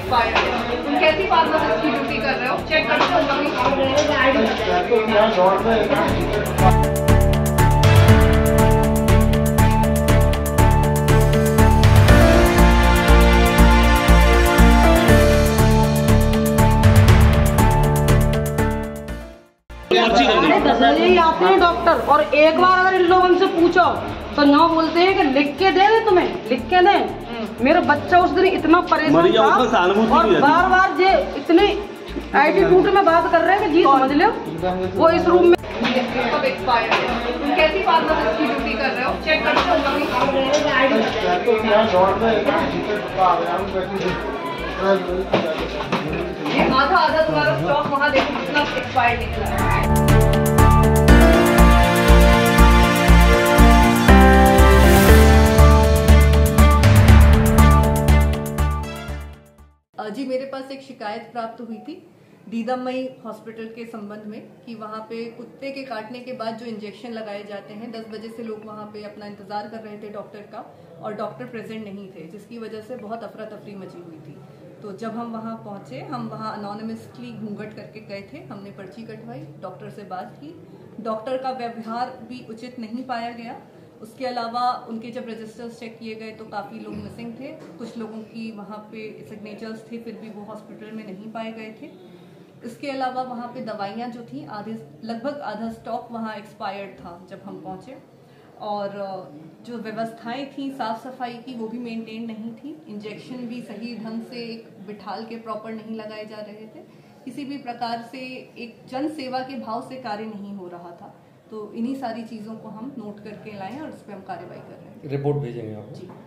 Expired है। तुम कैसी फार्मासिस्ट की ड्यूटी कर रहे हो? चेक करते हो कभी? यही आते हैं डॉक्टर, और एक बार अगर इन लोगों से पूछो तो ना बोलते हैं कि लिख के दे, तुम्हें लिख के दें। मेरा बच्चा उस दिन इतना परेशान था और बार बार ये इतने एटीट्यूड में बात कर रहे हैं कि जी समझ लो वो इस रूम में कब एक्सपायर्ड है। तुम कैसी फार्मासिस्ट की ड्यूटी कर रहे हो? चेक करते हो कभी? ये आधा तुम्हारा स्टॉक वहाँ देखो कितना एक्सपायर्ड निकला है। जी, मेरे पास एक शिकायत प्राप्त हुई थी दीदामई हॉस्पिटल के संबंध में कि वहाँ पे कुत्ते के काटने के बाद जो इंजेक्शन लगाए जाते हैं, 10 बजे से लोग वहाँ पे अपना इंतजार कर रहे थे डॉक्टर का, और डॉक्टर प्रेजेंट नहीं थे, जिसकी वजह से बहुत अफरा तफरी मची हुई थी। तो जब हम वहाँ पहुँचे, हम वहाँ अनोनिमसली घूंघट करके गए थे, हमने पर्ची कटवाई, डॉक्टर से बात की। डॉक्टर का व्यवहार भी उचित नहीं पाया गया। उसके अलावा उनके जब रजिस्टर्स चेक किए गए तो काफ़ी लोग मिसिंग थे, कुछ लोगों की वहाँ पे सिग्नेचर्स थे, फिर भी वो हॉस्पिटल में नहीं पाए गए थे। इसके अलावा वहाँ पे दवाइयाँ जो थी लगभग आधा स्टॉक वहाँ एक्सपायर्ड था जब हम पहुँचे, और जो व्यवस्थाएं थी साफ़ सफाई की वो भी मेंटेन नहीं थी। इंजेक्शन भी सही ढंग से एक बिठाल के प्रॉपर नहीं लगाए जा रहे थे। किसी भी प्रकार से एक जन सेवा के भाव से कार्य नहीं हो रहा था। तो इन्हीं सारी चीज़ों को हम नोट करके लाए और उस पर हम कार्रवाई कर रहे हैं। रिपोर्ट भेजेंगे आप? जी।